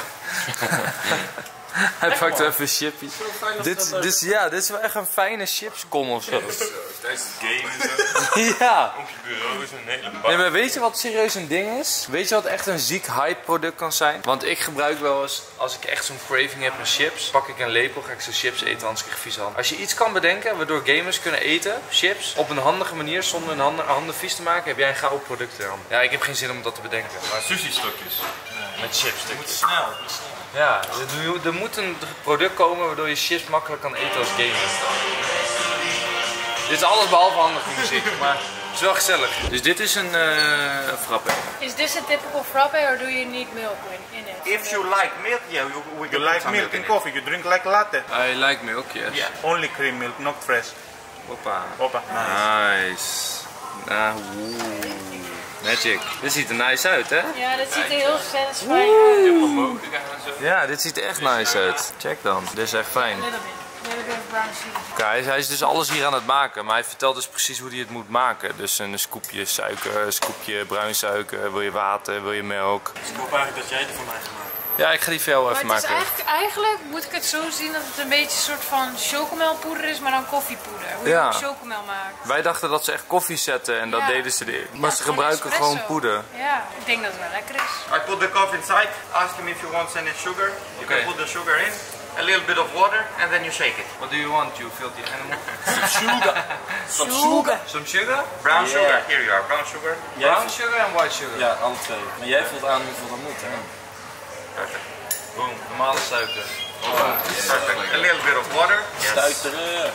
Hij pakt even een chipje. Dit, dit, ja, dit is wel echt een fijne chipskom of zo. tijdens het game en zo. Ja. Op je bureau is een hele Nee, bak. maar weet je wat serieus een ding is? Weet je wat echt een ziek hype product kan zijn? Want ik gebruik wel eens, als ik echt zo'n craving heb naar chips, pak ik een lepel, ga ik zo chips eten, anders krijg ik vieze handen. Als je iets kan bedenken waardoor gamers kunnen eten, chips, op een handige manier, zonder hun handen, handen vies te maken, heb jij een gouden product in handen. Ja, ik heb geen zin om dat te bedenken. Maar Sushi-stokjes. Met chipstukjes. Snel. ja, er, er moet een product komen waardoor je chips makkelijk kan eten als gamer. Dit is alles behalve handig die muziek, maar het is wel gezellig. Dus dit is een uh, frappe. Is this a typical frappe or do you need milk in, in it? If you like milk, yeah, you, we you like milk and coffee. You drink like latte. I like milk, yes. Yeah. Only cream milk, not fresh. Hoppa. Hoppa. Nice. Nice. Ah, oeh. Magic. Dit ziet er nice uit, hè? Ja, dat ziet er heel satisfying uit. Ja, dit ziet er echt nice uit. Check dan. Dit is echt fijn. Little bit. Little bit of brown sugar. Kijk, hij is- hij is dus alles hier aan het maken, maar hij vertelt dus precies hoe hij het moet maken. Dus een scoopje suiker, een scoopje bruin suiker, wil je water, wil je melk. Ik hoop eigenlijk dat jij het voor mij gaat maken. Ja, ik ga die voor jou Maar even het is maken. eigenlijk, eigenlijk moet ik het zo zien dat het een beetje een soort van chocomelpoeder is, maar dan koffiepoeder. Hoe Ja. je ook chocomel maakt. Wij dachten dat ze echt koffie zetten en dat Ja. deden ze erin. Maar Ja, ze gebruiken espresso. gewoon poeder. Ja, ik denk dat het wel lekker is. I put the coffee inside, ask him if you want any sugar. You Okay. can put the sugar in, a little bit of water, and then you shake it. What do you want, you filthy animal? Sugar. Some sugar? Brown Yeah. sugar, here you are, brown sugar. Brown sugar en white sugar? Ja, alle twee. Maar jij voelt aan hoeveel dat moet, hè? Perfect. Boom, normale suiker. Perfect. A little bit of water. Yes. Stuiteren.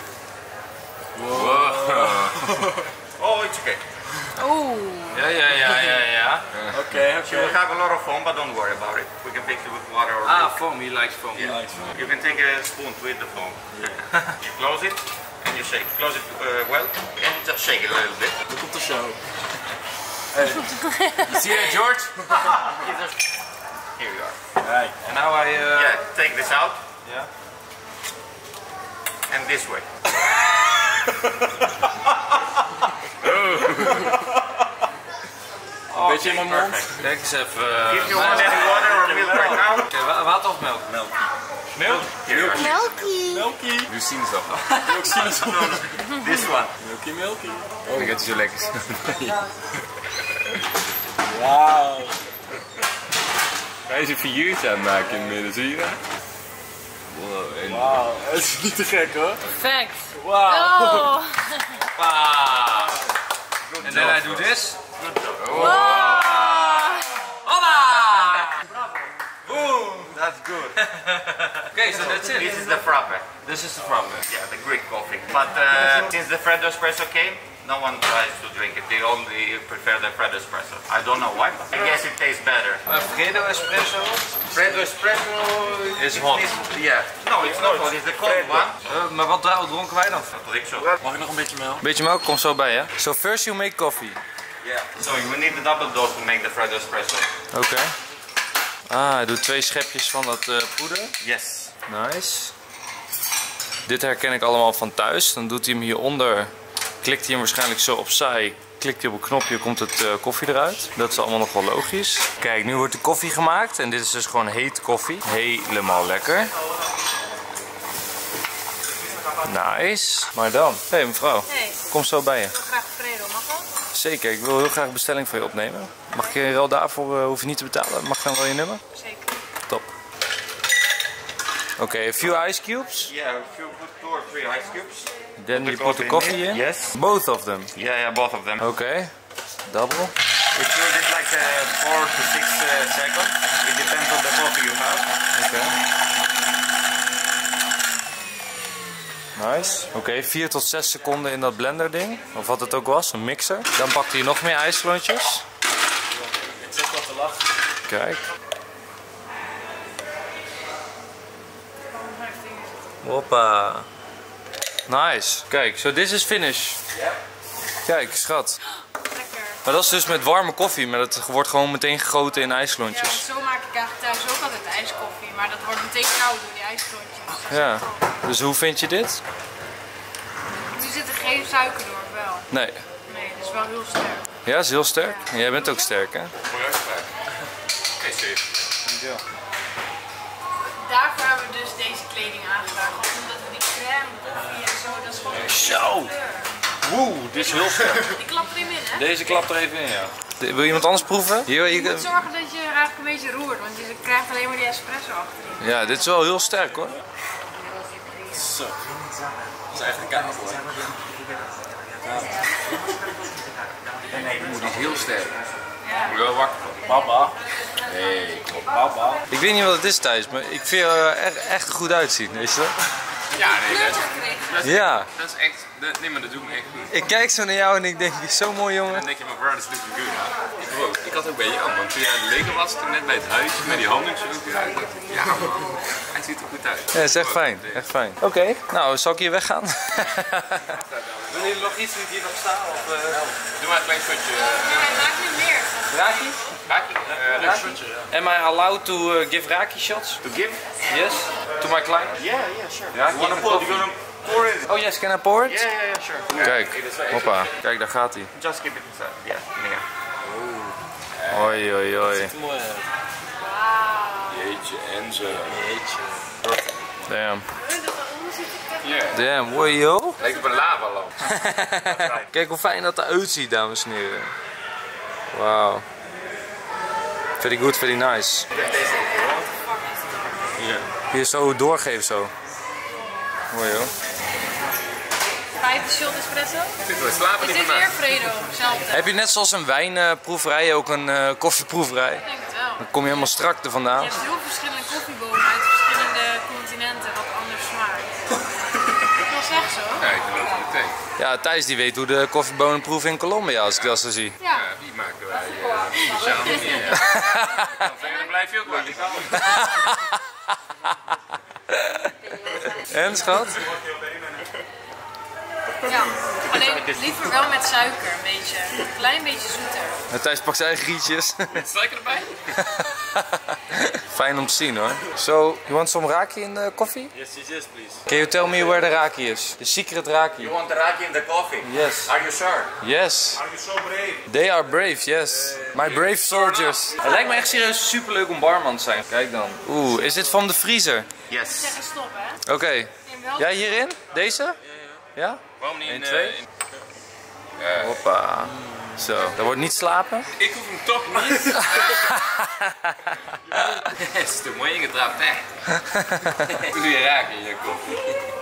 Oh, it's okay. Oeh. Ja, ja, ja, ja, ja. Oké, You will have a lot of foam, but don't worry about it. We can fix it with water or Ah, milk. foam, he likes foam. You can take a spoon with the foam. You close it, and you shake. Close it uh, well and just shake it a little bit. Look op de show. You see that, George? Here you are. Right. And now I... Uh... Yeah, take this out. Yeah. And this way. Oh, beetje in mijn mond. Perfect. Kijk eens even. Uh, If you want any water or milk right now. Okay, wa water of melk? Milk. Milk? Here you are. Melky. Milky. Nu zien ze dat. Ook sinaasappel. This one. Milky, milky. Oh, die gaat zo lekker. Wauw. Hij is een figuurtje aan het maken in het midden, zie je dat? Wow, en... Wauw, het is niet te gek hoor. Perfect. Wauw. Oh. Ah. And then I do this. Wow. Hola! That's good. Okay, so that's This it. is the frappe. This is the problem. Yeah, the Greek coffee. But uh, since the Freddo espresso came, no one tries to drink it. They only prefer the Freddo espresso. I don't know why, but I guess it tastes better. A Freddo espresso Freddo espresso is hot. Yeah. No, it's not hot. It's the cold one. Uh, maar wat dra- dronken wij dan? I think so. Mag ik nog een beetje melk? Beetje melk komt zo bij, hè? So first you make coffee. Yeah. So you need a double dose to make the Freddo espresso. Oké. Okay. Ah, hij doet twee schepjes van dat uh, poeder. Yes. Nice. Dit herken ik allemaal van thuis. Dan doet hij hem hieronder. Klikt hij hem waarschijnlijk zo opzij. Klikt hij op een knopje, komt het uh, koffie eruit. Dat is allemaal nog wel logisch. Kijk, nu wordt de koffie gemaakt. En dit is dus gewoon hete koffie. Helemaal lekker. Nice. Maar dan. Hé hey, mevrouw. Hey, Kom zo bij je. ik wil graag Fredo, mag dat? Zeker, ik wil heel graag een bestelling voor je opnemen. Mag ik je wel daarvoor, uh, hoef je niet te betalen. Mag ik dan wel je nummer? Zeker. Top. Oké, okay, a few ice cubes. Yeah, if you put two or three ice cubes. Then the you put the coffee coffee in in? it. Yes. Both of them? Yeah, yeah, both of them. Oké. Okay. Double. It will take like uh, four to six uh, seconds. It depends on the coffee you have. Oké. Okay. Nice. Oké, okay, vier tot zes seconden in dat blender ding. Of wat het ook was, een mixer. Dan pakt hij nog meer ijsklontjes. Ik zit wat te lachen. Kijk. Hoppa. Nice. Kijk, so this is finish. Kijk, schat. Lekker. Maar dat is dus met warme koffie, maar dat wordt gewoon meteen gegoten in Ja, ijsklontjes. want zo maak ik eigenlijk thuis ook altijd ijskoffie, maar dat wordt meteen koud door die ijsklontjes. Ja. Dus hoe vind je dit? Nu zit er geen suiker door, of wel? Nee. Nee, dat is wel heel sterk. Ja, is heel sterk. En jij bent ook sterk, hè? Mooi uitspraak. Oké, safe. Dankjewel. Daarvoor hebben we dus deze kleding aangedaan. Want omdat we die crème, koffie en zo, dat is gewoon een Zo. kleur. Woe, dit is heel sterk. Die klapt erin in, hè? Deze klapt er even in, ja. De- wil iemand anders proeven? Hier, Je hier- moet zorgen dat je eigenlijk een beetje roert, want je krijgt alleen maar die espresso achterin. Ja, dit is wel heel sterk, hoor. Zo. Dat is echt een kamer hoor. Die is heel sterk. Ja. Moet je wel wakker van. Baba. Nee, klopt. Baba. Ik weet niet wat het is, Thijs, maar ik vind je er echt, echt goed uitzien, weet je wel? Ja, nee, dat, Kleurtje gekregen. dat is, Ja. dat is echt... Dat, nee, maar dat doet me echt goed. Ik kijk zo naar jou en ik denk, zo mooi, En jongen. dan denk je, mijn brother's looking good, hè? Ik ook. Ik had ook bij jou, want toen jij aan de Lego was, toen net bij het huis, met die handdoekjes ook weer uit. dacht ik, ja, man, hij ziet er goed uit. Ja, dat is echt fijn, echt fijn. Oké, okay, nou, zal ik hier weggaan? Willen jullie nog iets niet hier nog staan? Of, uh... Doe maar een klein shotje. Nee, hij maakt nu meer. Raki? Raki? Uh, Een shotje, ja. Am I allowed to uh, give Raki shots? To give? Yes? To my client? Yeah, yeah, sure. Ja, You wanna pour? You gonna pour it? Oh yes, can I pour it? Yeah, yeah, yeah, sure. Kijk, hoppa. Kijk, daar gaat hij. Just keep it inside. Yeah, yeah. Oi, oi, oi. Ziet er mooi uit. Jeetje, en zo. Jeetje. Damn. Ja. Damn, hoor je joh? Lijkt op een lavalamp. Kijk hoe fijn dat eruit ziet, dames en heren. Wauw. Very good, very nice. Ja. Hier zo doorgeven zo. Mooi joh. Vijfde shot espresso. We slapen Is niet dit vandaag. weer Fredo? Hetzelfde. Heb je net zoals een wijnproeverij ook een uh, koffieproeverij? Ik denk het wel. Dan kom je helemaal strak er vandaan. Je hebt heel verschillende koffiebonen uit verschillende continenten wat anders smaakt. Dat is echt zo. Ja, ik geloof het meteen. Ja, Thijs die weet hoe de koffiebonen proeven in Colombia als ik dat zo zie. Ja. Ja, die maken wij uh, speciaal niet meer. Ja. Dan blijf je ook wakker. En schat? Ja, alleen liever wel met suiker, een beetje. Een klein beetje zoeter. Matthijs pakt zijn eigen rietjes. Met suiker erbij? Fijn om te zien hoor. So, you want some raki in the coffee? Yes, yes, yes, please. Can you tell me where the raki is? The secret raki. You want the raki in the coffee? Yes. Are you sure? Yes. Are you so brave? They are brave, yes. My brave soldiers. Het lijkt me echt serieus super leuk om barman te zijn. Kijk dan. Oeh, is dit van de vriezer? Yes. Zeg eens stop, hè? Oké. In welke- Jij hierin? Deze? Ja? Waarom niet? Eén, in, twee. eh, in- Hoppa. Zo, dat wordt niet slapen? Ik hoef hem toch niet. Het is te mooi ingetrapt, hè? Doe je raken in je koffie.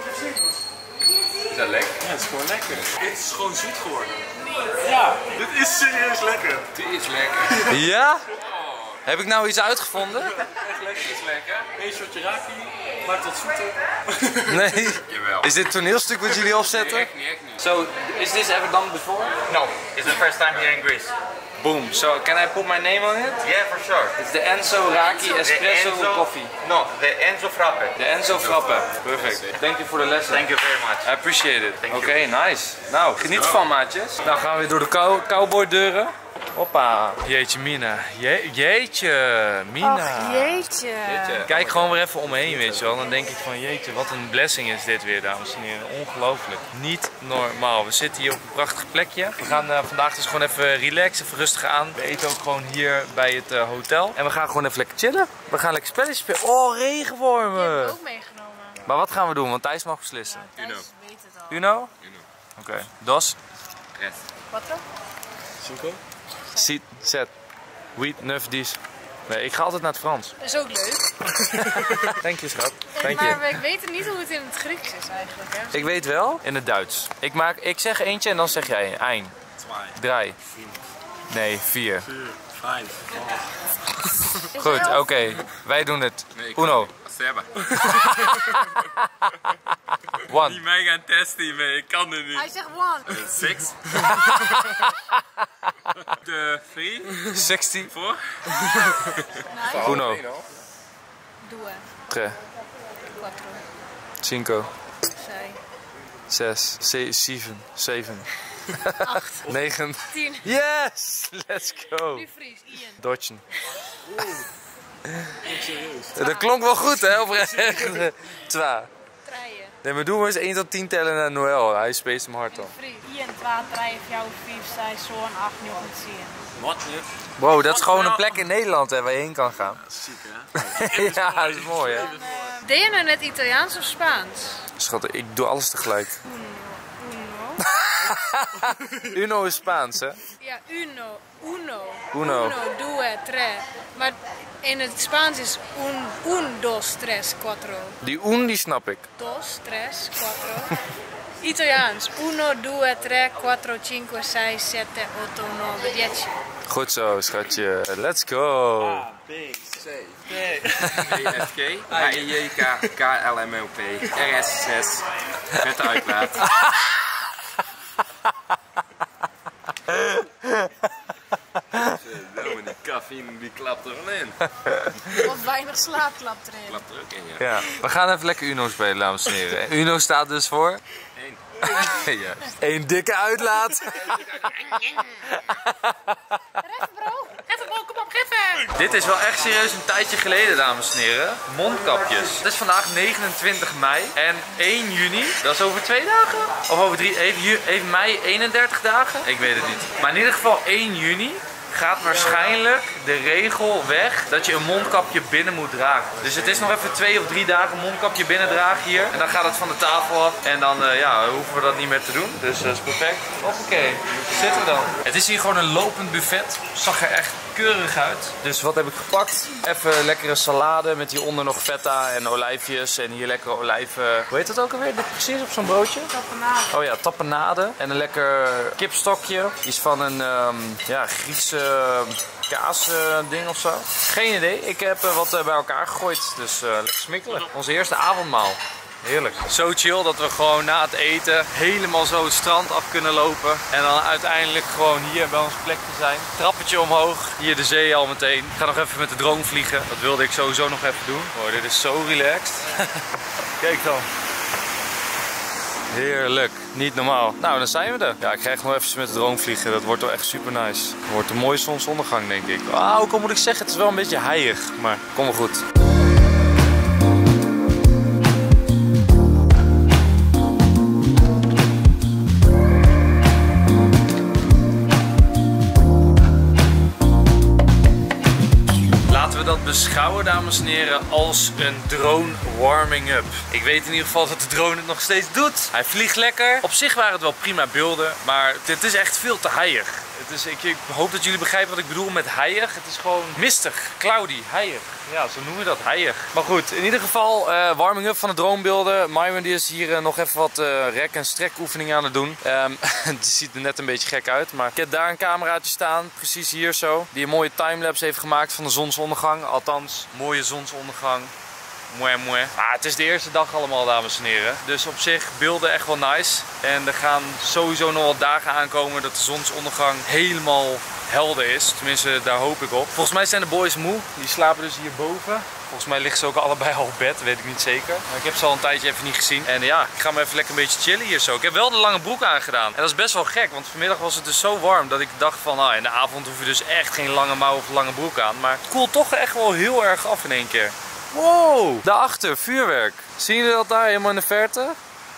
Is dat lekker? Ja, het is gewoon lekker. Dit is gewoon zoet geworden. Ja, dit is serieus lekker. Dit is lekker. Ja? Heb ik nou iets uitgevonden? Echt lekker, is lekker. Eén shotje raki, maakt wat zoeter. Nee. Jawel. Is dit het toneelstuk wat jullie opzetten? Echt niet, echt niet. So, is this ever done before? No, it's the first time here in Greece. Boom. So, can I put my name on it? Yeah, for sure. It's the Enzo Raki Espresso The Enzo- coffee. No, the Enzo Frappe. The Enzo Frappe. Perfect. Thank you for the lesson. Thank you very much. I appreciate it. Thank Oké, you. nice. Nou, geniet ervan maatjes. Nou gaan we weer door de cow cowboy deuren. Hoppa. Jeetje Mina. Je jeetje Mina. Och, jeetje. Kijk gewoon weer even omheen, weet je wel. Dan denk ik van jeetje, wat een blessing is dit weer, dames en heren. Ongelooflijk. Niet normaal. We zitten hier op een prachtig plekje. We gaan uh, vandaag dus gewoon even relaxen, even rustig aan. We eten ook gewoon hier bij het uh, hotel. En we gaan gewoon even lekker chillen. We gaan lekker spelletjes spelen. Oh, Die heb regenwormen. ik ook meegenomen. Maar wat gaan we doen? Want Thijs mag beslissen. Ja, Thijs weet het al. Uno? Uno. Oké. Dos. Tres. Quattro? Cinco? Sit. Zet. Huit. Neuf. Dix. Nee, ik ga altijd naar het Frans. Dat is ook leuk. Dank je, schat. En, Dank je. maar we weten niet hoe het in het Grieks is eigenlijk. Hè? Ik weet wel, in het Duits. Ik, maak, ik zeg eentje en dan zeg jij een. Drie. Nee, vier. Fijn. Goed, oké. Okay. Wij doen het. Nee, ik Uno. Seba. One. Die mij gaan testen, mee. Ik kan het niet. Hij zegt one. Six. De three. zestig. Four. Nice. Uno. Due. Tre. Quattro. Cinco. Sei. Zes. ze- Zeven. Zeven. Acht. Negen. Tien. Yes! Let's go. Nu Fries. Ian. Dodgen. Dat klonk wel goed, hè? Oprecht. Twee. Treien. Nee, maar doen we eens één tot tien tellen naar Noël. Hij speest hem hard op. Fries. Ian, twee, drie, vier, vijf, zes, zeven, acht, negen, tien. Wat nu? Wow, dat is gewoon een plek in Nederland hè, waar je heen kan gaan. Ziek hè? Ja, dat is mooi hè. Deed je nou net Italiaans of Spaans? Schat, ik doe alles tegelijk. Uno. Uno is Spaans hè? Ja, uno. Uno. Uno. Uno, due, tre. Maar in het Spaans is un, un, dos, tres, quattro. Die un die snap ik. Dos, tres, quattro. Italiaans. Uno, due, tre, quattro, cinque, sei, sette, otto, nove, dieci. Goed zo, schatje. Let's go. A, B, C, D. E F G. H I J K K L M N O P. R S zes. Met de uitlaat. Nou, die cafeïne die klapt er wel in. Wat weinig slaap klapt erin. Klapt er ook in, ja. Ja, we gaan even lekker Uno spelen, dames en heren. En Uno staat dus voor? Eén. Ja. Eén dikke uitlaat. Dit is wel echt serieus een tijdje geleden, dames en heren. Mondkapjes. Het is vandaag negenentwintig mei en één juni, dat is over twee dagen? Of over drie, even, ju- even mei, eenendertig dagen? Ik weet het niet. Maar in ieder geval één juni gaat waarschijnlijk de regel weg dat je een mondkapje binnen moet dragen. Dus het is nog even twee of drie dagen mondkapje binnen dragen hier. En dan gaat het van de tafel af en dan uh, ja, hoeven we dat niet meer te doen. Dus dat is perfect. Hoppakee, zitten we dan. Het is hier gewoon een lopend buffet. Zag er echt keurig uit. Dus wat heb ik gepakt? Even lekkere salade met hieronder nog feta en olijfjes. En hier lekkere olijven. Hoe heet dat ook alweer? Dit precies op zo'n broodje? Tapenade. Oh ja, tapenade. En een lekker kipstokje. Iets van een um, ja, Griekse kaasding uh, of zo. Geen idee. Ik heb uh, wat uh, bij elkaar gegooid. Dus uh, lekker smikkelen. Onze eerste avondmaal. Heerlijk. Zo chill dat we gewoon na het eten helemaal zo het strand af kunnen lopen. En dan uiteindelijk gewoon hier bij ons plekje zijn. Trappetje omhoog. Hier de zee al meteen. Ik ga nog even met de drone vliegen. Dat wilde ik sowieso nog even doen. Oh, dit is zo relaxed. Kijk dan. Heerlijk. Niet normaal. Nou, dan zijn we er. Ja, ik ga echt nog even met de drone vliegen. Dat wordt wel echt super nice. Het wordt een mooie zonsondergang, denk ik. Ah, ook al moet ik zeggen, het is wel een beetje heilig. Maar kom wel goed. Dat beschouwen, dames en heren, als een drone warming-up. Ik weet in ieder geval dat de drone het nog steeds doet. Hij vliegt lekker. Op zich waren het wel prima beelden, maar dit is echt veel te heilig. Het is, ik, ik hoop dat jullie begrijpen wat ik bedoel met heilig. Het is gewoon mistig, cloudy, heilig. Ja, zo noemen we dat, heilig. Maar goed, in ieder geval uh, warming-up van de dronebeelden. Myron die is hier uh, nog even wat uh, rek- en strekoefeningen aan het doen. Um, het ziet er net een beetje gek uit, maar ik heb daar een cameraatje staan, precies hier zo. Die een mooie timelapse heeft gemaakt van de zonsondergang. Althans, mooie zonsondergang. Mooi, mooi. Ah, het is de eerste dag allemaal, dames en heren. Dus op zich beelden echt wel nice. En er gaan sowieso nog wat dagen aankomen dat de zonsondergang helemaal helder is. Tenminste, daar hoop ik op. Volgens mij zijn de boys moe. Die slapen dus hierboven. Volgens mij liggen ze ook allebei al op bed, weet ik niet zeker. Maar ik heb ze al een tijdje even niet gezien. En ja, ik ga me even lekker een beetje chillen hier zo. Ik heb wel de lange broek aangedaan. En dat is best wel gek, want vanmiddag was het dus zo warm dat ik dacht van, nou, in de avond hoef je dus echt geen lange mouw of lange broek aan. Maar het koelt toch echt wel heel erg af in één keer. Wow, daarachter, vuurwerk. Zien jullie dat daar helemaal in de verte?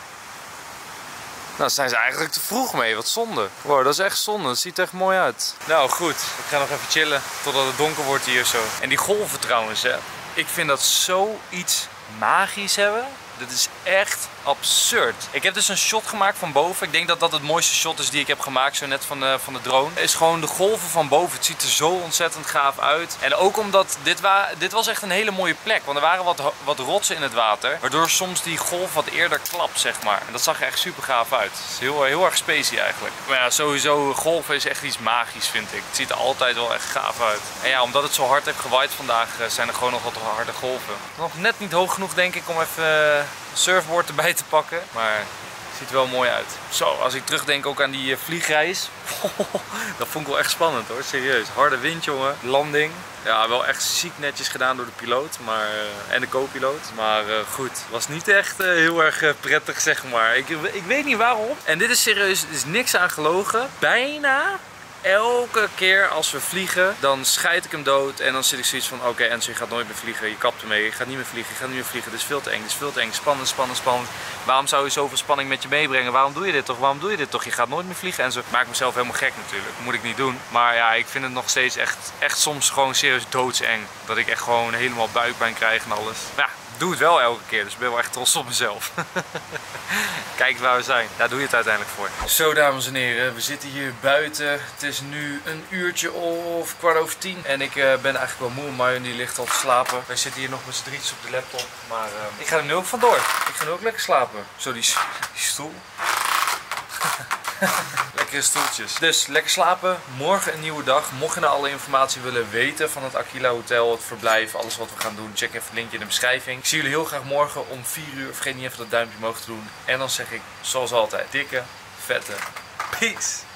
Nou, zijn ze eigenlijk te vroeg mee, wat zonde. Wow, dat is echt zonde, dat ziet er echt mooi uit. Nou goed, ik ga nog even chillen totdat het donker wordt hier zo. En die golven trouwens, hè. Ik vind dat zoiets magisch hebben. Dit is echt absurd. Ik heb dus een shot gemaakt van boven. Ik denk dat dat het mooiste shot is die ik heb gemaakt, zo net van de, van de drone. Het is gewoon de golven van boven. Het ziet er zo ontzettend gaaf uit. En ook omdat dit, wa dit was echt een hele mooie plek. Want er waren wat, wat rotsen in het water. Waardoor soms die golf wat eerder klapt, zeg maar. En dat zag er echt super gaaf uit. Het is heel, heel erg spacey eigenlijk. Maar ja, sowieso golven is echt iets magisch, vind ik. Het ziet er altijd wel echt gaaf uit. En ja, omdat het zo hard heeft gewaaid vandaag, zijn er gewoon nog wat harde golven. Nog net niet hoog genoeg, denk ik, om even surfboard erbij te pakken, maar het ziet er wel mooi uit. Zo, als ik terugdenk ook aan die uh, vliegreis, dat vond ik wel echt spannend hoor, serieus. Harde wind, jongen, landing. Ja, wel echt ziek netjes gedaan door de piloot, maar, uh, en de co-piloot. Maar uh, goed, was niet echt uh, heel erg uh, prettig, zeg maar. Ik, ik weet niet waarom. En dit is serieus, er is niks aan gelogen. Bijna elke keer als we vliegen, dan scheid ik hem dood en dan zit ik zoiets van, oké, okay, Enzo, je gaat nooit meer vliegen, je kapt ermee, je gaat niet meer vliegen, je gaat niet meer vliegen, dit is veel te eng, dit is veel te eng, spannend, spannend, spannend. Waarom zou je zoveel spanning met je meebrengen? Waarom doe je dit toch? Waarom doe je dit toch? Je gaat nooit meer vliegen en zo. Maak mezelf helemaal gek natuurlijk, dat moet ik niet doen. Maar ja, ik vind het nog steeds echt, echt soms gewoon serieus doodseng. Dat ik echt gewoon helemaal buikpijn krijg en alles. Ja, doe het wel elke keer, dus ik ben wel echt trots op mezelf. Kijk waar we zijn. Daar doe je het uiteindelijk voor. Zo, dames en heren, we zitten hier buiten. Het is nu een uurtje of kwart over tien. En ik uh, ben eigenlijk wel moe. Myron die ligt al te slapen. Wij zitten hier nog met z'n drietjes op de laptop. Maar uh, ik ga er nu ook vandoor. Ik ga nu ook lekker slapen. Zo, die, die stoel. Lekkere stoeltjes. Dus lekker slapen. Morgen een nieuwe dag. Mocht je nou alle informatie willen weten van het Aquila Hotel, het verblijf, alles wat we gaan doen, check even het linkje in de beschrijving. Ik zie jullie heel graag morgen om vier uur. Vergeet niet even dat duimpje omhoog te doen. En dan zeg ik, zoals altijd, dikke, vette peace.